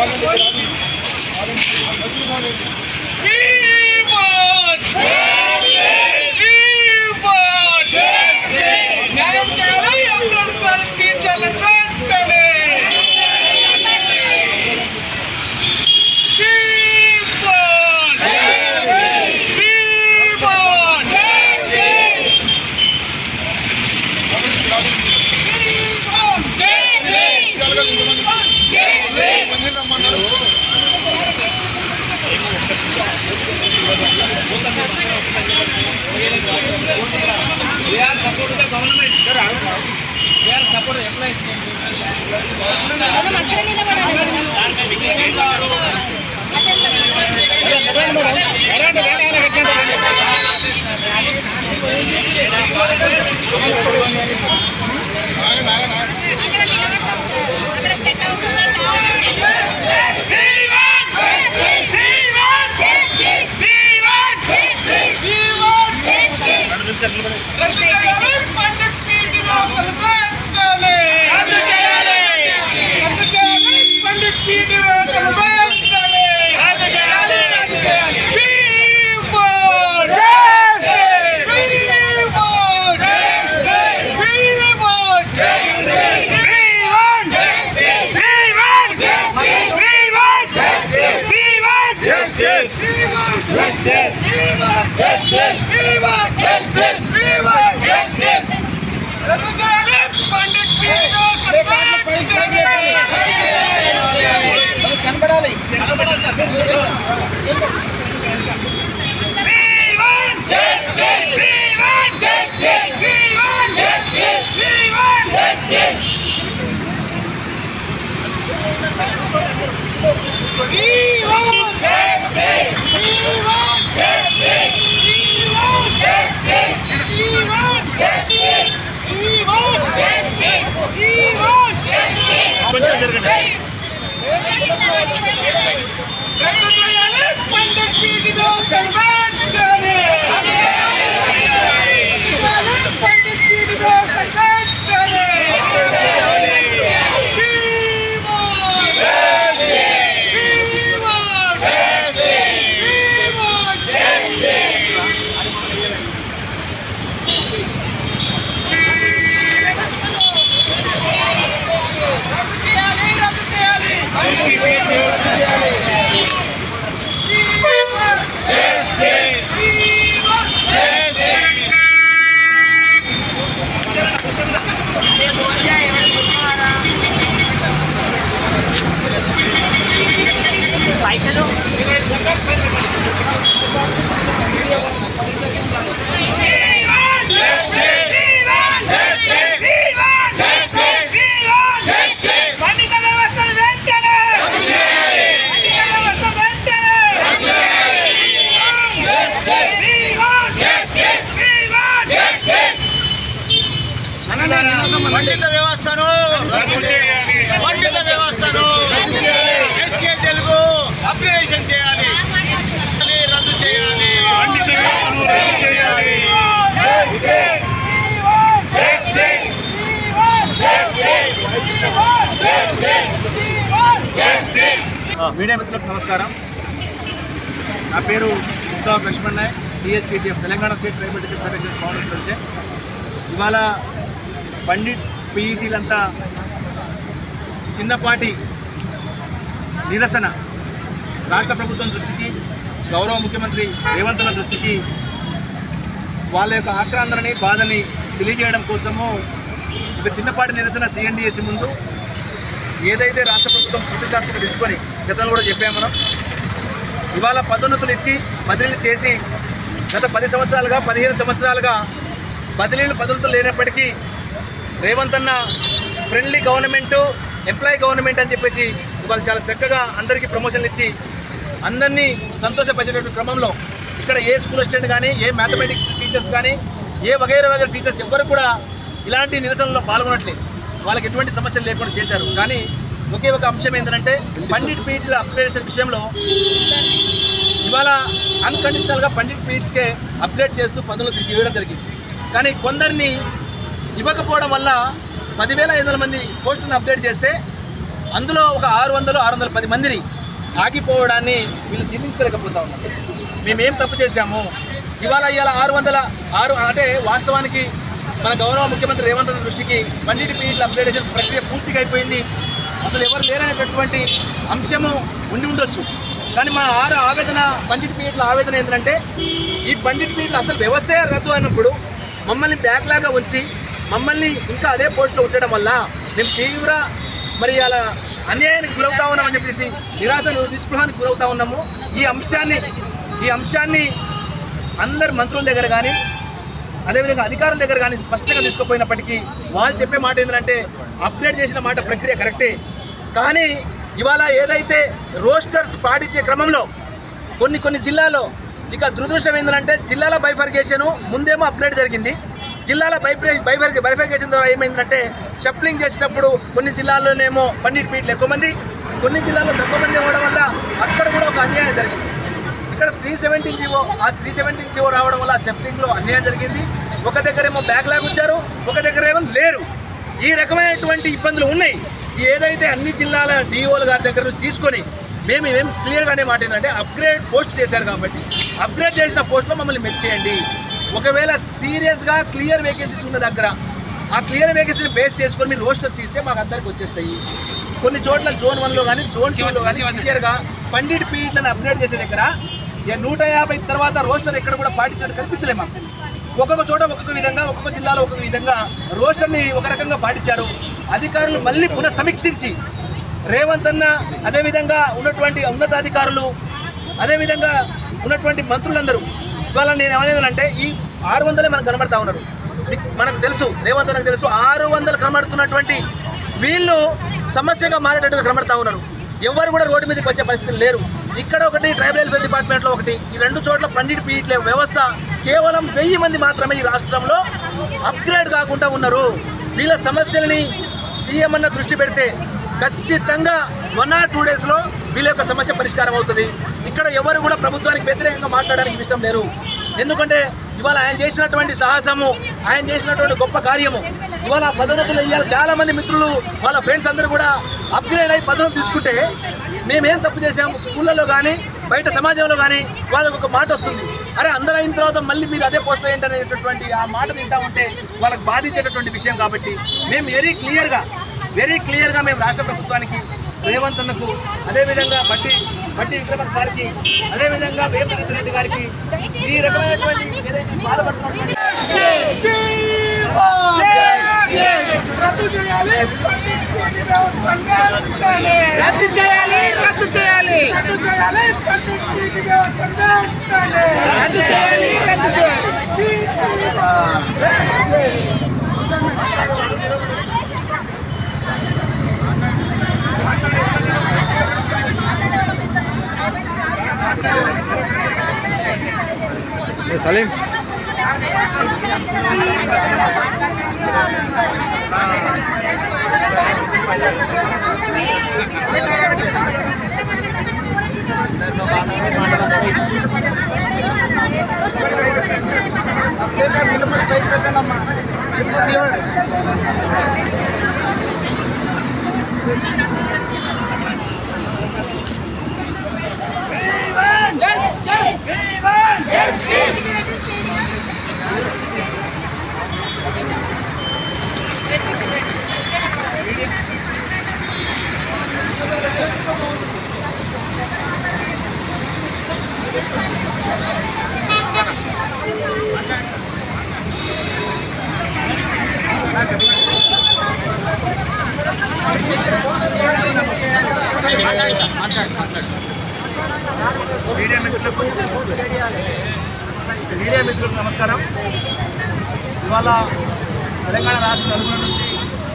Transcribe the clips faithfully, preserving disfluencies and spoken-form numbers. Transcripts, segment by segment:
పండిత వ్యవస్థను రద్దు చేయాలి. పండిత వ్యవస్థను ఎస్సీ తెలుగు అప్గ్రేడేషన్ చేయాలి, రద్దు చేయాలి. పండిత వ్యవస్థను రద్దు చేయాలి. మీడియా మిత్రులకు నమస్కారం. నా పేరు Mustaf Lakshman Nayak, TSTTF Telangana state tribal teachers federation founder president. ఇవాళ పండిట్ పీఈటీలంతా చిన్నపాటి నిరసన రాష్ట్ర ప్రభుత్వం దృష్టికి, గౌరవ ముఖ్యమంత్రి రేవంత్ రెడ్డి దృష్టికి వాళ్ళ యొక్క ఆక్రాందనని, బాధని తెలియజేయడం కోసము ఒక చిన్నపాటి నిరసన సిఎన్డిఎస్సి ముందు ఏదైతే రాష్ట్ర ప్రభుత్వం ప్రతిష్టాత్మక తీసుకొని గతంలో కూడా చెప్పాము మనం, ఇవాళ పదోన్నతులు ఇచ్చి బదిలీలు చేసి గత పది సంవత్సరాలుగా పదిహేను సంవత్సరాలుగా బదిలీలు పదోన్నతులు లేనప్పటికీ రేవంత్ అన్న ఫ్రెండ్లీ గవర్నమెంటు, ఎంప్లాయీ గవర్నమెంట్ అని చెప్పేసి వాళ్ళు చాలా చక్కగా అందరికీ ప్రమోషన్లు ఇచ్చి అందరినీ సంతోషపరిచేటువంటి క్రమంలో ఇక్కడ ఏ స్కూల్ అసిస్టెంట్ కానీ, ఏ మ్యాథమెటిక్స్ టీచర్స్ కానీ, ఏ వగైరా వగైరా టీచర్స్ ఎవ్వరు కూడా ఇలాంటి నిరసనలో పాల్గొనట్లేదు. వాళ్ళకి ఎటువంటి సమస్యలు లేకుండా చేశారు. కానీ ఒకే ఒక అంశం ఏంటంటే పండిట్ పీఈటీల అప్గ్రేడేషన్ విషయంలో ఇవాళ అన్కండిషనల్గా పండిట్ పీఈటీస్కే అప్గ్రేడ్ చేస్తూ పనులు ఇవ్వడం జరిగింది. కానీ కొందరిని ఇవ్వకపోవడం వల్ల పదివేల ఐదు వందల మంది పోస్టులను అప్డేట్ చేస్తే అందులో ఒక ఆరు వందలు ఆరు వందల పది మందిని ఆగిపోవడాన్ని వీళ్ళు జీర్ణించుకోలేకపోతా ఉన్నారు. మేమేం తప్పు చేశాము? ఇవాళ ఇవాళ ఆరు వందల ఆరు అంటే వాస్తవానికి మన గౌరవ ముఖ్యమంత్రి రేవంత్ రెడ్డి దృష్టికి బండిటి పీరియడ్ల అప్గ్రేడేషన్ ప్రక్రియ పూర్తిగా అయిపోయింది, అసలు ఎవరు లేరనేటటువంటి అంశము ఉండి ఉండొచ్చు. కానీ మా ఆరు ఆవేదన బండిటి పీరియడ్ల ఆవేదన ఏంటంటే ఈ బండిటి పీరియడ్లు అసలు వ్యవస్థే రద్దు అయినప్పుడు మమ్మల్ని బ్యాక్లాగా ఉంచి మమ్మల్ని ఇంకా అదే పోస్టులో ఉంచడం వల్ల మేము తీవ్ర మరి అలా అన్యాయానికి గురవుతా ఉన్నామని చెప్పేసి నిరాశ నిస్పృహానికి గురవుతా ఉన్నాము. ఈ అంశాన్ని ఈ అంశాన్ని అందరు మంత్రుల దగ్గర కానీ అదేవిధంగా అధికారుల దగ్గర కానీ స్పష్టంగా తీసుకుపోయినప్పటికీ వాళ్ళు చెప్పే మాట ఏంటంటే అప్డేట్ చేసిన మాట ప్రక్రియ కరెక్టే, కానీ ఇవాళ ఏదైతే రోస్టర్స్ పాటించే క్రమంలో కొన్ని కొన్ని జిల్లాలో ఇక దురదృష్టం ఏంటంటే జిల్లాల బైఫర్గేషన్ ముందేమో అప్డేట్ జరిగింది, జిల్లాల బైఫర్ బైఫర్ బైఫర్గేషన్ ద్వారా ఏమైందంటే షఫ్లింగ్ చేసినప్పుడు కొన్ని జిల్లాల్లోనేమో పన్నెండు ఫీట్లు ఎక్కువ మంది, కొన్ని జిల్లాల్లో తక్కువ మంది అవ్వడం వల్ల అక్కడ కూడా ఒక అన్యాయం జరిగింది. ఇక్కడ త్రీ సెవెంటీన్ జీవో ఆ త్రీ సెవెంటీన్ జీవో రావడం వల్ల షఫ్లింగ్లో అన్యాయం జరిగింది. ఒక దగ్గర ఏమో బ్యాక్లాగ్ వచ్చారు, ఒక దగ్గర ఏమో లేరు. ఈ రకమైనటువంటి ఇబ్బందులు ఉన్నాయి. ఏదైతే అన్ని జిల్లాల డిఓల గారి దగ్గర నుంచి తీసుకొని మేము ఏం క్లియర్గానే మాట ఏంటంటే అప్గ్రేడ్ పోస్ట్ చేశారు కాబట్టి అప్గ్రేడ్ చేసిన పోస్ట్లో మమ్మల్ని మెచ్చేయండి. ఒకవేళ సీరియస్గా క్లియర్ వేకెన్సీస్ ఉన్న దగ్గర ఆ క్లియర్ వేకెన్సీని బేస్ చేసుకొని మీరు రోస్టర్ తీస్తే మాకు అందరికి వచ్చేస్తాయి. కొన్ని చోట్ల జోన్ వన్లో కానీ జోన్ టూలో కానీ క్లియర్గా పండిట్ పీరియడ్లను అప్గ్రేడ్ చేసే దగ్గర నూట యాభై తర్వాత రోస్టర్ ఎక్కడ కూడా పాటించినట్టు కనిపించలే మాకు. ఒక్కొక్క చోట ఒక్కొక్క విధంగా ఒక్కొక్క జిల్లాలో ఒక్కొక్క విధంగా రోస్టర్ని ఒక రకంగా పాటించారు. అధికారులు మళ్ళీ పునః సమీక్షించి రేవంత్ అన్న అదేవిధంగా ఉన్నటువంటి ఉన్నతాధికారులు అదేవిధంగా ఉన్నటువంటి మంత్రులందరూ ఇవాళ నేను ఏమనేదంటే ఈ ఆరు వందలే మనకు కనబడతా ఉన్నారు. మనకు తెలుసు రేవంత్ అన్నకు తెలుసు ఆరు వందలు కనబడుతున్నటువంటి వీళ్ళు సమస్యగా మారేటట్టుగా కనబడతా ఉన్నారు. ఎవరు కూడా రోడ్డు మీదకి వచ్చే పరిస్థితులు లేరు. ఇక్కడ ఒకటి ట్రైబల్ వెల్ఫేర్ డిపార్ట్మెంట్లో ఒకటి, ఈ రెండు చోట్ల పండిట్ పీరియడ్ల వ్యవస్థ కేవలం వెయ్యి మంది మాత్రమే ఈ రాష్ట్రంలో అప్గ్రేడ్ కాకుండా ఉన్నారు. వీళ్ళ సమస్యలని సీఎం అన్న దృష్టి పెడితే ఖచ్చితంగా వన్ ఆర్ టూ డేస్లో వీళ్ళ యొక్క సమస్య పరిష్కారం అవుతుంది. ఇక్కడ ఎవరు కూడా ప్రభుత్వానికి వ్యతిరేకంగా మాట్లాడడానికి ఇష్టం లేరు. ఎందుకంటే ఇవాళ ఆయన చేసినటువంటి సాహసము, ఆయన చేసినటువంటి గొప్ప కార్యము, ఇవాళ పదోన్నతులు ఇవాళ చాలామంది మిత్రులు వాళ్ళ ఫ్రెండ్స్ అందరూ కూడా అప్గ్రేడ్ అయ్యి పదోన్నతులు తీసుకుంటే మేమేం తప్పు చేసాము, స్కూళ్ళలో కానీ బయట సమాజంలో కానీ వాళ్ళకు ఒక మాట వస్తుంది, అరే అందరూ అయిన తర్వాత మళ్ళీ మీరు అదే పోస్ట్ ఏంటనేటటువంటి ఆ మాట తింటా ఉంటే వాళ్ళకి బాధించేటటువంటి విషయం. కాబట్టి మేము వెరీ క్లియర్గా వెరీ క్లియర్గా మేము రాష్ట్ర ప్రభుత్వానికి రేవంత్ అన్నకు అదేవిధంగా బట్టి బట్టి విక్రమన్ గారికి అదేవిధంగా వేమరెడ్డి రెడ్డి గారికి ఈ రకమైనటువంటి ఏదైతే బాధపడుతున్నటువంటి రద్దు చేయాలి రద్దు చేయాలి రద్దు చేయాలి రద్దు చేయాలి రద్దు చేయాలి. సలీం మీడియా మిత్రులకు మీడియా మిత్రులకు నమస్కారం. ఇవాళ తెలంగాణ రాష్ట్ర నలుగురు నుంచి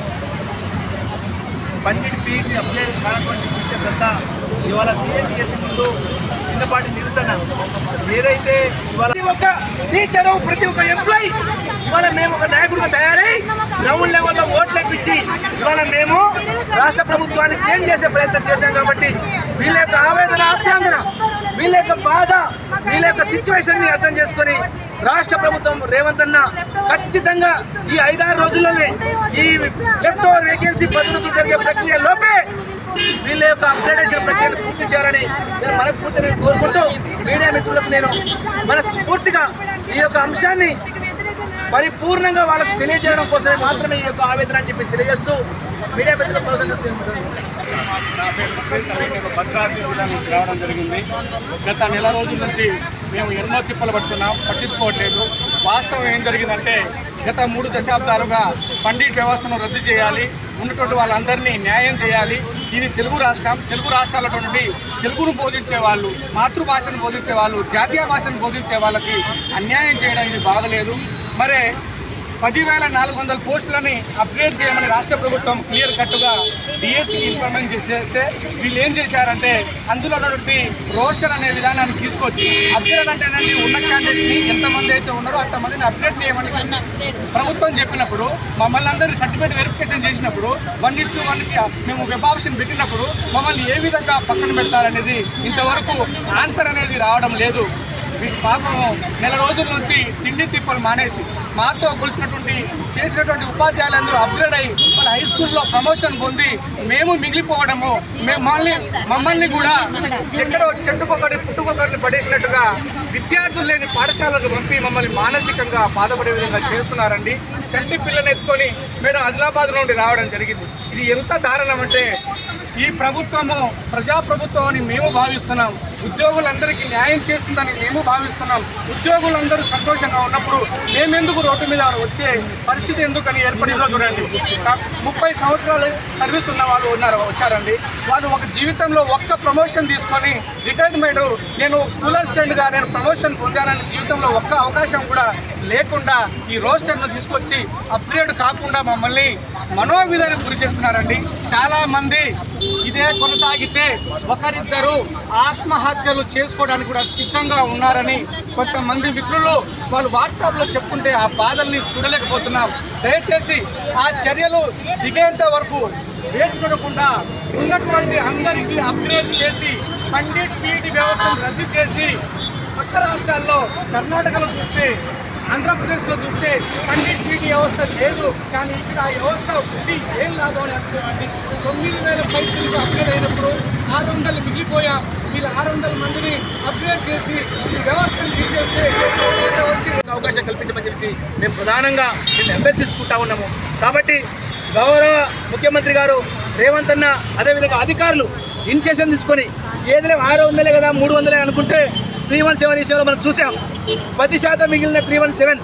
పండిట్ పీరియడ్ని అప్గ్రేడ్ కానటువంటి టీచర్స్ అంతా ఇవాళ సిఎస్సి ముందు చిన్నపాటి నిరసన ఏదైతే ఇవాళ ప్రతి ఒక్క టీచరు ప్రతి ఒక్క ఎంప్లాయీ ఇవాళ మేము ఒక నాయకుడిగా తయారై గ్రౌండ్ లెవెల్లో ఓట్లు ఇప్పించి ఇవాళ మేము రాష్ట్ర ప్రభుత్వాన్ని చేంజ్ చేసే ప్రయత్నం చేశాం. కాబట్టి వీళ్ళ యొక్క ఆవేదన ఆప్యాంగన వీళ్ళ యొక్క బాధ వీళ్ళ యొక్క సిచ్యువేషన్ని అర్థం చేసుకొని రాష్ట్ర ప్రభుత్వం రేవంత్ అన్న ఖచ్చితంగా ఈ ఐదారు రోజుల్లోనే ఈ లెఫ్ట్ ఓవర్ వేకెన్సీ పద్ధతులు జరిగే ప్రక్రియ లోపే వీళ్ళ యొక్క అప్గ్రేడేషన్ ప్రక్రియను పూర్తి చేయాలని నేను మనస్ఫూర్తిగా కోరుకుంటూ మీడియా మిత్రులకు నేను మనస్ఫూర్తిగా ఈ యొక్క అంశాన్ని పరిపూర్ణంగా వాళ్ళకు తెలియజేయడం కోసమే మాత్రమే ఈ యొక్క ఆవేదన అని చెప్పి తెలియజేస్తూ మీడియా మిత్రుల కోసం భద్రాద్రి జిల్లా నుంచి రావడం జరిగింది. గత నెల రోజుల నుంచి మేము ఎన్నో తిప్పలు పడుతున్నాం, పట్టించుకోవట్లేదు. వాస్తవం ఏం జరిగిందంటే గత మూడు దశాబ్దాలుగా పండిట్ వ్యవస్థను రద్దు చేయాలి, ఉన్నటువంటి వాళ్ళందరినీ న్యాయం చేయాలి. ఇది తెలుగు రాష్ట్రం, తెలుగు రాష్ట్రాల నుండి తెలుగును బోధించే వాళ్ళు, మాతృభాషను బోధించే వాళ్ళు, జాతీయ భాషను బోధించే వాళ్ళకి అన్యాయం చేయడం ఇది బాగలేదు. మరే పదివేల నాలుగు వందల పోస్టులని అప్గ్రేడ్ చేయమని రాష్ట్ర ప్రభుత్వం క్లియర్ కట్టుగా డిఎస్సి ఇంప్లిమెంట్ చేస్తే వీళ్ళు ఏం చేశారంటే అందులో ఉన్నటువంటి రోస్టర్ అనే విధానాన్ని తీసుకొచ్చి అప్గ్రేడ్ అంటేనండి ఉన్న క్యాండిడేట్ని ఎంతమంది అయితే ఉన్నారో అంతమందిని అప్గ్రేడ్ చేయమని ప్రభుత్వం చెప్పినప్పుడు మమ్మల్ని అందరినీ సర్టిఫికేట్ వెరిఫికేషన్ చేసినప్పుడు వన్ ఇస్ టు వన్కి మేము వెబ్ ఆప్షన్ పెట్టినప్పుడు మమ్మల్ని ఏ విధంగా పక్కన పెడతారనేది ఇంతవరకు ఆన్సర్ అనేది రావడం లేదు. వీటి పాపము నెల రోజుల నుంచి తిండి తిప్పలు మానేసి మాతో కొలిసినటువంటి చేసినటువంటి ఉపాధ్యాయులందరూ అప్గ్రేడ్ అయ్యి వాళ్ళ హై స్కూల్లో ప్రమోషన్ పొంది మేము మిగిలిపోవడము, మమ్మల్ని మమ్మల్ని కూడా ఎక్కడో చెట్టుకొకటి పుట్టుకొకటిని పడేసినట్టుగా విద్యార్థులు లేని పాఠశాలకు పంపి మమ్మల్ని మానసికంగా బాధపడే విధంగా చేస్తున్నారండి. చంటి పిల్లని ఎత్తుకొని మేడం ఆదిలాబాద్ నుండి రావడం జరిగింది. ఇది ఎంత దారుణం అంటే ఈ ప్రభుత్వము ప్రజాప్రభుత్వం అని మేము భావిస్తున్నాం, ఉద్యోగులందరికీ న్యాయం చేస్తుందని మేము భావిస్తున్నాం. ఉద్యోగులందరూ సంతోషంగా ఉన్నప్పుడు మేమెందుకు రోడ్డు మీద వచ్చే పరిస్థితి ఎందుకని ఏర్పడిందో చూడండి. ముప్పై సంవత్సరాలు సర్వీస్ ఉన్న వాళ్ళు ఉన్నారు వచ్చారండి. వాళ్ళు ఒక జీవితంలో ఒక్క ప్రమోషన్ తీసుకొని రిటైర్మెంట్ నేను స్కూల్ అసిస్టెంట్గా నేను ప్రమోషన్ పొందానని జీవితంలో ఒక్క అవకాశం కూడా లేకుండా ఈ రోస్టర్ను తీసుకొచ్చి అప్గ్రేడ్ కాకుండా మమ్మల్ని మనోవిధానికి గురి చేస్తున్నారండి. చాలామంది ఇదే కొనసాగితే ఒకరిద్దరు ఆత్మహత్యలు చేసుకోవడానికి కూడా సిద్ధంగా ఉన్నారని కొంతమంది మిత్రులు వాళ్ళు వాట్సాప్లో చెప్పుకుంటే ఆ బాధల్ని చూడలేకపోతున్నాం. దయచేసి ఆ చర్యలు దిగేంత వరకు వేచి చూడకుండా ఉన్నటువంటి అందరికీ అప్గ్రేడ్ చేసి పండిట్ పీఈటీ వ్యవస్థను రద్దు చేసి కొత్త రాష్ట్రాల్లో కర్ణాటకలో చూస్తే ఆంధ్రప్రదేశ్లో చూస్తే పండిట్ పీఈటీ వ్యవస్థ లేదు, కానీ ఇక్కడ ఆ వ్యవస్థ ఉంది. ఏం లాభం అని అనుకోండి. తొమ్మిది వేల పైసలకు అప్గ్రేడ్ అయినప్పుడు ఆరు వందలు మిగిలిపోయాం. వీళ్ళు ఆరు వందల మందిని అప్గ్రేడ్ చేసి ఈ వ్యవస్థను తీసేస్తే వచ్చి అవకాశం కల్పించమని చెప్పి మేము ప్రధానంగా మేము అభ్యర్థిస్తుంటా ఉన్నాము. కాబట్టి గౌరవ ముఖ్యమంత్రి గారు రేవంత్ అన్న అదేవిధంగా అధికారులు ఇనిషియేషన్ తీసుకొని ఏదైనా ఆరు వందలే కదా మూడు వందలే అనుకుంటే త్రీ వన్ సెవెన్ విషయంలో మనం చూసాం. పది శాతం మిగిలిన త్రీ వన్ సెవెన్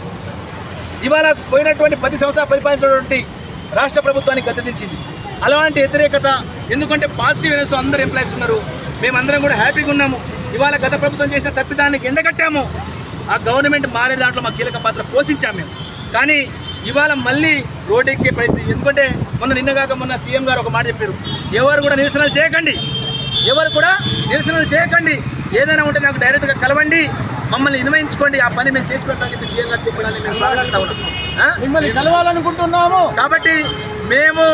ఇవాళ పోయినటువంటి పది సంవత్సరాలు పరిపాలించినటువంటి రాష్ట్ర ప్రభుత్వానికి గద్దెదించింది. అలాంటి వ్యతిరేకత ఎందుకంటే పాజిటివ్ ఎనర్జీతో అందరూ ఎంప్లాయీస్ ఉన్నారు, మేమందరం కూడా హ్యాపీగా ఉన్నాము. ఇవాళ గత ప్రభుత్వం చేసిన తప్పిదానికి ఎండగట్టాము. ఆ గవర్నమెంట్ మారే దాంట్లో మా కీలక పాత్ర పోషించాము మేము. కానీ ఇవాళ మళ్ళీ రోడ్డు ఎక్కే పరిస్థితి. ఎందుకంటే మొన్న నిన్నగాక మొన్న సీఎం గారు ఒక మాట చెప్పారు, ఎవరు కూడా నిరసనలు చేయకండి, ఎవరు కూడా నిరసనలు చేయకండి, ఏదైనా ఉంటే నాకు డైరెక్ట్గా కలవండి, మమ్మల్ని నిర్వహించుకోండి, ఆ పని మేము చేసి పెడతామని చెప్పి సీఎం గారు చెప్పడాన్ని మేము స్వాగతిస్తా ఉన్నాం. మిమ్మల్ని కలవాలనుకుంటున్నాము. కాబట్టి మేము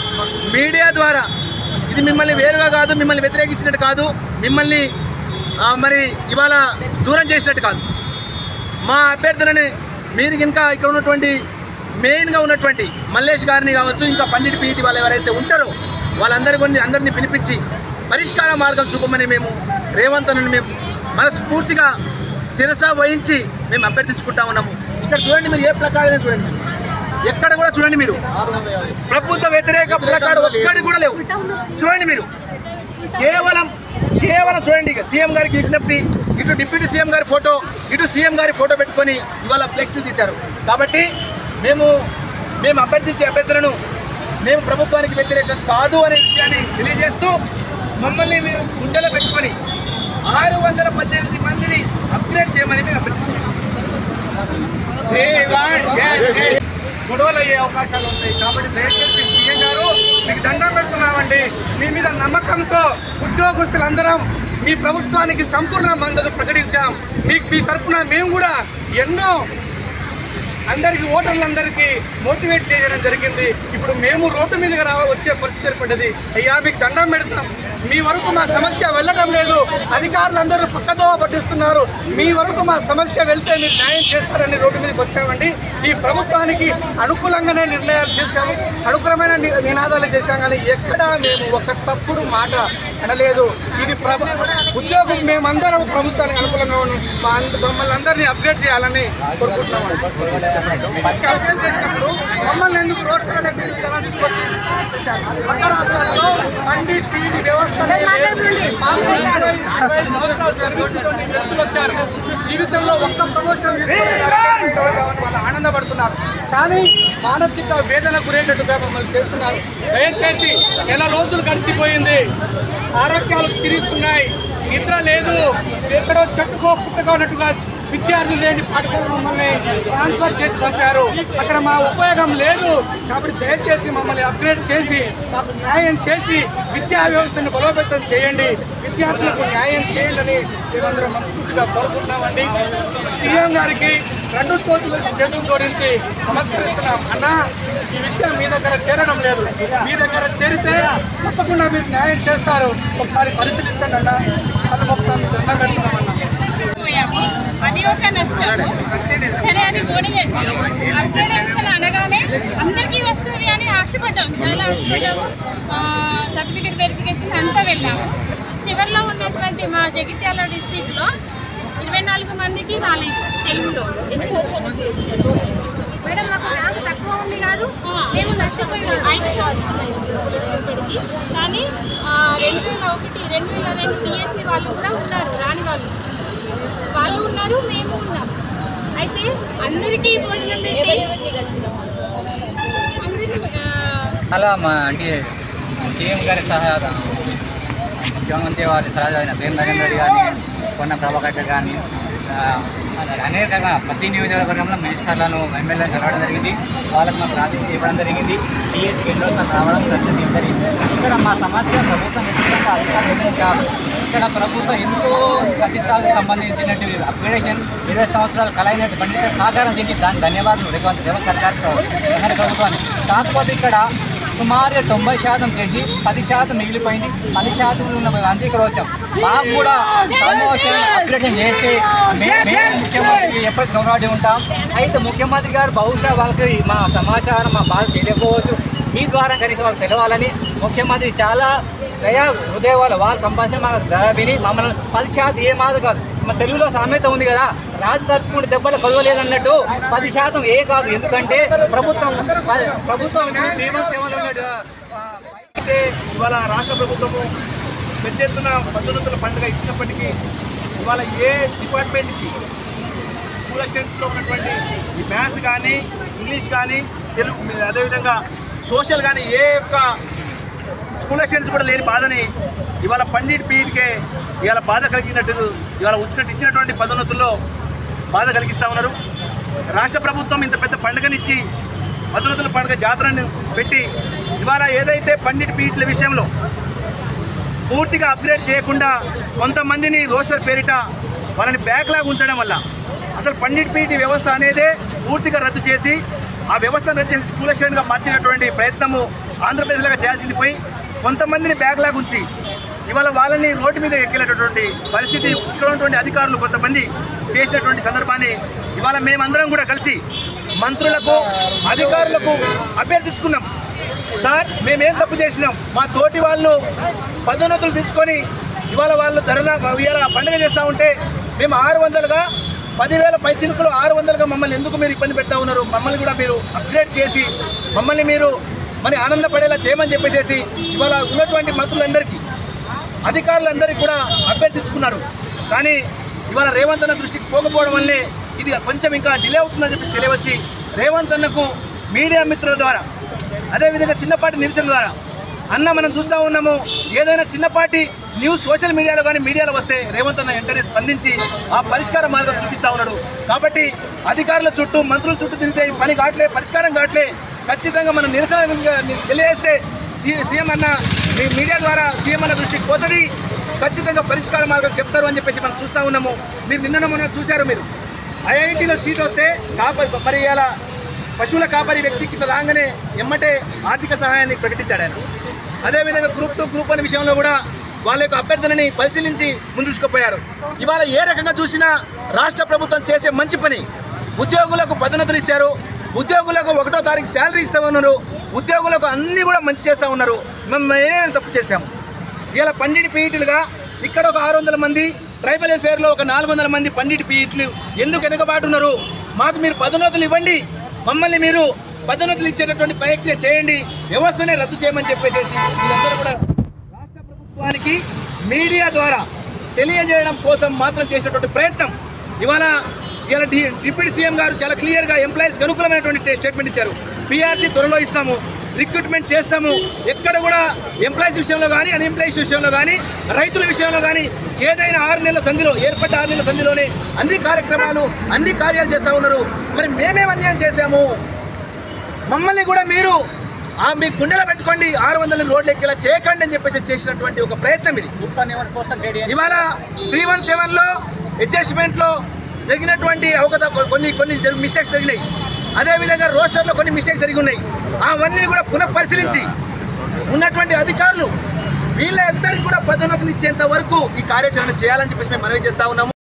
మీడియా ద్వారా ఇది మిమ్మల్ని వేరుగా కాదు, మిమ్మల్ని వ్యతిరేకించినట్టు కాదు, మిమ్మల్ని మరి ఇవాళ దూరం చేసినట్టు కాదు. మా అభ్యర్థులని మీరు ఇంకా ఇక్కడ ఉన్నటువంటి మెయిన్గా ఉన్నటువంటి మల్లేష్ గారిని కావచ్చు, ఇంకా పండిట్ పీఈటీ వాళ్ళు ఎవరైతే ఉంటారో వాళ్ళందరి కొన్ని అందరినీ పిలిపించి పరిష్కార మార్గం చూపమని మేము రేవంత్ అన్నని మేము మనస్ఫూర్తిగా శిరస వహించి మేము అభ్యర్థించుకుంటా ఉన్నాము. ఇక్కడ చూడండి, మీరు ఏ ప్లకార్డ్ చూడండి, ఎక్కడ కూడా చూడండి, మీరు ప్రభుత్వ వ్యతిరేక ప్లకార్డ్ ఒక్కడి కూడా లేవు. చూడండి మీరు కేవలం కేవలం చూడండి. ఇక సీఎం గారికి విజ్ఞప్తి, ఇటు డిప్యూటీ సీఎం గారి ఫోటో, ఇటు సీఎం గారి ఫోటో పెట్టుకొని ఇవాళ ఫ్లెక్సీలు తీశారు. కాబట్టి మేము మేము అభ్యర్థించే అభ్యర్థులను మేము ప్రభుత్వానికి వ్యతిరేకం కాదు అనే విషయాన్ని తెలియజేస్తూ మమ్మల్ని మీరు గుండెలో పెట్టుకొని ఆరు వందల పద్దెనిమిది మందిని అప్గ్రేడ్ చేయమని మేము అభ్యర్థిస్తున్నాం. గొడవలు అయ్యే అవకాశాలు ఉంటాయి. కాబట్టి దయచేసి సీఎం గారు మీకు దండం పెడుతున్నామండి. మీ మీద నమ్మకంతో ఉద్యోగస్తులందరం మీ ప్రభుత్వానికి సంపూర్ణ మద్దతు ప్రకటించాం. మీకు మీ తరఫున మేము కూడా ఎన్నో అందరికీ ఓటర్లందరికీ మోటివేట్ చేయడం జరిగింది. ఇప్పుడు మేము రోడ్డు మీదగా రావ వచ్చే పరిస్థితి ఏర్పడ్డది. అయ్యా మీకు దండం పెడతాం, మీ వరకు మా సమస్య వెళ్ళడం లేదు, అధికారులందరూ పక్కదోవ పట్టిస్తున్నారు, మీ వరకు మా సమస్య వెళ్తే మీరు న్యాయం చేస్తారని రోడ్డు మీదకి వచ్చామండి. ఈ ప్రభుత్వానికి అనుకూలంగానే నిర్ణయాలు చేశాము, అనుకూలమైన నినాదాలు చేశాం, కానీ ఎక్కడా మేము ఒక తప్పుడు మాట అనలేదు. ఇది ప్రభు ఉద్యోగం మేమందరం ప్రభుత్వానికి అనుకూలంగా ఉన్నాం, మమ్మల్ని అందరినీ అప్డేట్ చేయాలని కోరుకుంటున్నాం. అప్డేట్ చేసినప్పుడు మమ్మల్ని ఎందుకు రోడ్డు ఎలా తీసుకొచ్చి పక్క రాష్ట్రాల్లో పండిట్ టీవీ వ్యవస్థ వచ్చారు, జీవితంలో ఒక్క ప్రమోషన్ వాళ్ళు ఆనందపడుతున్నారు, కానీ మానసిక వేదన గురేటట్టుగా మమ్మల్ని చేస్తున్నారు. దయచేసి నెల రోజులు గడిచిపోయింది, ఆరోగ్యాలు క్షీణిస్తున్నాయి, నిద్ర లేదు, ఎక్కడో చెట్టుకో పుట్టుకో అన్నట్టుగా విద్యార్థులు లేని పాఠశాల మమ్మల్ని ట్రాన్స్ఫర్ చేసి పంపారు. అక్కడ మా ఉపయోగం లేదు, కాబట్టి దయచేసి మమ్మల్ని అప్గ్రేడ్ చేసి మాకు న్యాయం చేసి విద్యా వ్యవస్థను బలోపేతం చేయండి, విద్యార్థులకు న్యాయం చేయండి అని మేమందరం మనస్ఫూర్తిగా కోరుకుంటున్నామండి. సీఎం గారికి రెండు చేతులు చేతులు జోడించి నమస్కరిస్తున్నాం. అన్న, ఈ విషయం మీ దగ్గర చేరడం లేదు, మీ దగ్గర చేరితే తప్పకుండా మీరు న్యాయం చేస్తారు, ఒకసారి పరిశీలించండి అన్న. అది మొత్తం దండం పెడుతున్నామన్నా. అది ఒక నష్టం. సరే, అది పోనీయండి. అప్గ్రేడేషన్ అనగానే అందరికీ వస్తుంది అని ఆశపడ్డాం, చాలా ఆశపడ్డాము. సర్టిఫికేట్ వెరిఫికేషన్ అంతా వెళ్ళాము. చివరిలో ఉన్నటువంటి మా జగిత్యాల డిస్టిక్లో ఇరవై నాలుగు మందికి రాలేదు తెలుగులో. మేడం, మాకు ర్యాంక్ తక్కువ ఉంది కాదు, మేము నష్టపోయి ఐదు సంవత్సరాలు ఇప్పటికీ. కానీ రెండు వేల ఒకటి రెండు వేల రెండు డిఎస్సి వాళ్ళు కూడా ఉన్నారు, రాని వాళ్ళు వాళ్ళు ఉన్నారు, మేము ఉన్నాం. అయితే అందరికీ భోజనం అలా మా అంటే సీఎం గారి సహాయ ముఖ్యమంత్రి వారి సహాయ పేరు నరేంద్ర రెడ్డి కానీ, పొన్న ప్రభాకర్ కానీ, అనేక ప్రతి నియోజకవర్గంలో మినిస్టర్లను ఎమ్మెల్యేలను కలవడం జరిగింది, వాళ్ళకి మాకు ప్రాతినిధ్యం ఇవ్వడం జరిగింది, టీఎస్కి ఎన్నోసార్లు రావడం జరిగింది. ఇక్కడ మా సమస్య ప్రభుత్వం ఎందుకంటే అధికారులు కాదు, ఇక్కడ ప్రభుత్వం ఎంతో ప్రతిష్టాలకు సంబంధించినట్టు అప్గ్రేడేషన్ ఇరవై సంవత్సరాలు కలైనట్టు పండిత సహకారం చేసి దానికి ధన్యవాదాలు రేవంత్ రేవంత్ సర్కార్ ప్రభుత్వానికి. కాకపోతే ఇక్కడ సుమారుగా తొంభై శాతం చేసి పది శాతం మిగిలిపోయింది, పది శాతం ఉన్న అంతే ఇక్కడ వచ్చాం. మాకు కూడా ప్రమోషన్ అప్గ్రేడేషన్ చేస్తే మేము ముఖ్యమంత్రికి ఎప్పటికీ గౌరవాడి ఉంటాం. అయితే ముఖ్యమంత్రి గారు బహుశా వాళ్ళకి మా సమాచారం మా బాధ తెలియకపోవచ్చు, మీ ద్వారా కనీసం వాళ్ళకి తెలవాలని ముఖ్యమంత్రి చాలా దయా హృదయ వాళ్ళు వాళ్ళు కంపల్సరీ మాకు దయ విని మమ్మల్ని పది శాతం ఏ మాది కాదు, మా తెలుగులో సామెత ఉంది కదా, రాజు తలుచుకుంటే దెబ్బలు కొలవలేదన్నట్టు పది శాతం ఏ కాదు. ఎందుకంటే ప్రభుత్వం ప్రభుత్వం సేవలు ఉన్నట్టు అయితే ఇవాళ రాష్ట్ర ప్రభుత్వము పెద్ద ఎత్తున పద్దెనిమిది పండుగ ఇచ్చినప్పటికీ ఇవాళ ఏ డిపార్ట్మెంట్కి స్కూల్ అసిస్టెంట్స్లో ఉన్నటువంటి ఈ మ్యాథ్స్ కానీ ఇంగ్లీష్ కానీ తెలుగు అదేవిధంగా సోషల్ కానీ ఏ యొక్క స్కూల్ అసిస్టెంట్స్ కూడా లేని బాధని ఇవాళ పండిట్ పీరియడ్కే ఇవాళ బాధ కలిగినట్టు ఇవాళ వచ్చినట్టు ఇచ్చినటువంటి పదోన్నతుల్లో బాధ కలిగిస్తూ ఉన్నారు. రాష్ట్ర ప్రభుత్వం ఇంత పెద్ద పండుగనిచ్చి పదోన్నతుల పండుగ జాతరను పెట్టి ఇవాళ ఏదైతే పండిట్ పీరియడ్ల విషయంలో పూర్తిగా అప్గ్రేడ్ చేయకుండా కొంతమందిని రోస్టర్ పేరిట వాళ్ళని బ్యాక్లాగ్ ఉంచడం వల్ల అసలు పండిట్ పీరియడ్ వ్యవస్థ అనేదే పూర్తిగా రద్దు చేసి ఆ వ్యవస్థను రద్దు చేసి స్కూల్ అసిస్టెంట్గా మార్చినటువంటి ప్రయత్నము ఆంధ్రప్రదేశ్లో చేయాల్సింది పోయి కొంతమందిని బ్యాక్లాగ్ ఉంచి ఇవాళ వాళ్ళని రోడ్డు మీద ఎక్కేటటువంటి పరిస్థితి ఇక్కడ ఉన్నటువంటి అధికారులు కొంతమంది చేసినటువంటి సందర్భాన్ని ఇవాళ మేమందరం కూడా కలిసి మంత్రులకు అధికారులకు అభ్యర్థించుకున్నాం. సార్, మేమేం తప్పు చేసినాం, మా తోటి వాళ్ళు పదోన్నతులు తీసుకొని ఇవాళ వాళ్ళు ధరణ ఇవాళ పండుగ చేస్తూ ఉంటే మేము ఆరు వందలుగా పదివేల పై చిలుకలు ఆరు వందలుగా మమ్మల్ని ఎందుకు మీరు ఇబ్బంది పెడతా ఉన్నారు, మమ్మల్ని కూడా మీరు అప్గ్రేడ్ చేసి మమ్మల్ని మీరు మరి ఆనందపడేలా చేయమని చెప్పేసి ఇవాళ ఉన్నటువంటి మంత్రులందరికీ అధికారులందరికీ కూడా అభ్యర్థించుకున్నారు. కానీ ఇవాళ రేవంత్ అన్న దృష్టికి పోకపోవడం వల్లే ఇది కొంచెం ఇంకా డిలే అవుతుందని చెప్పేసి తెలియవచ్చి రేవంత్ అన్నకు మీడియా మిత్రుల ద్వారా అదేవిధంగా చిన్నపాటి నిరసన ద్వారా అన్న మనం చూస్తూ ఉన్నాము, ఏదైనా చిన్నపాటి న్యూస్ సోషల్ మీడియాలో కానీ మీడియాలో వస్తే రేవంత్ అన్న వెంటనే స్పందించి ఆ పరిష్కార మార్గం చూపిస్తూ ఉన్నాడు. కాబట్టి అధికారుల చుట్టూ మంత్రుల చుట్టూ తిరిగితే పని కావట్లే, పరిష్కారం కావట్లే, ఖచ్చితంగా మనం నిరసన తెలియజేస్తే సీఎం అన్న మీ మీడియా ద్వారా సీఎం అన్న దృష్టికి పోతుంది, ఖచ్చితంగా పరిష్కార మార్గం చెప్తారు అని చెప్పేసి మనం చూస్తూ ఉన్నాము. మీరు నిన్న మొన్న చూశారు, మీరు ఐఐటీలో సీట్ వస్తే కాపరి మరి ఇలా పశువుల కాపరి వ్యక్తికి రాగానే ఎమ్మటే ఆర్థిక సహాయాన్ని ప్రకటించాడు ఆయన. అదేవిధంగా గ్రూప్ టూ గ్రూప్ వన్ విషయంలో కూడా వాళ్ళ యొక్క అభ్యర్థనని పరిశీలించి ముందుకుపోయారు. ఇవాళ ఏ రకంగా చూసినా రాష్ట్ర ప్రభుత్వం చేసే మంచి పని. ఉద్యోగులకు పదోన్నతులు ఇచ్చారు, ఉద్యోగులకు ఒకటో తారీఖు శాలరీ ఇస్తూ ఉన్నారు, ఉద్యోగులకు అన్నీ కూడా మంచి చేస్తూ ఉన్నారు. మేము ఏమైనా తప్పు చేశాము? ఇలా పండిట్ పీఈటీలుగా ఇక్కడ ఒక ఆరు వందల మంది, ట్రైబల్ వెల్ఫేర్లో ఒక నాలుగు వందల మంది పండిట్ పీఈటీలు ఎందుకు వెనుకబాటున్నారు? మాకు మీరు పదోన్నతులు ఇవ్వండి, మమ్మల్ని మీరు పదోన్నతులు ఇచ్చేటటువంటి ప్రయత్నం చేయండి, వ్యవస్థనే రద్దు చేయమని చెప్పేసి వీళ్ళందరూ కూడా రాష్ట్ర ప్రభుత్వానికి మీడియా ద్వారా తెలియజేయడం కోసం మాత్రం చేసినటువంటి ప్రయత్నం. ఇవాళ ఇవాళ డి డిప్యూటీ సీఎం గారు చాలా క్లియర్గా ఎంప్లాయీస్కి అనుకూలమైనటువంటి స్టేట్మెంట్ ఇచ్చారు. పీఆర్సీ త్వరలో ఇస్తాము, రిక్రూట్మెంట్ చేస్తాము, ఎక్కడ కూడా ఎంప్లాయీస్ విషయంలో కానీ అన్ఎంప్లాయీస్ విషయంలో కానీ రైతుల విషయంలో కానీ ఏదైనా ఆరు నెలల సంధిలో ఏర్పడ్డ ఆరు నెలల సంధిలోనే అన్ని కార్యక్రమాలు అన్ని కార్యాలు చేస్తూ ఉన్నారు. మరి మేమేం అన్యాయం చేశాము? మమ్మల్ని కూడా మీరు మీ గుండెలో పెట్టుకోండి, ఆరు వందల రోడ్లు ఎక్కేలా చేయకండి అని చెప్పేసి చేసినటువంటి ఒక ప్రయత్నం ఇది. ఇవాళ త్రీ వన్ సెవెన్లో అడ్జస్ట్మెంట్లో జరిగినటువంటి అవగత కొన్ని కొన్ని మిస్టేక్స్ జరిగినాయి. అదేవిధంగా రోస్టర్లో కొన్ని మిస్టేక్స్ జరిగి ఉన్నాయి. అవన్నీ కూడా పునఃపరిశీలించి ఉన్నటువంటి అధికారులు వీళ్ళ ఇద్దరికి కూడా పదోన్నతులు ఇచ్చేంత వరకు ఈ కార్యాచరణ చేయాలని చెప్పేసి మేము మనవి చేస్తా ఉన్నాము.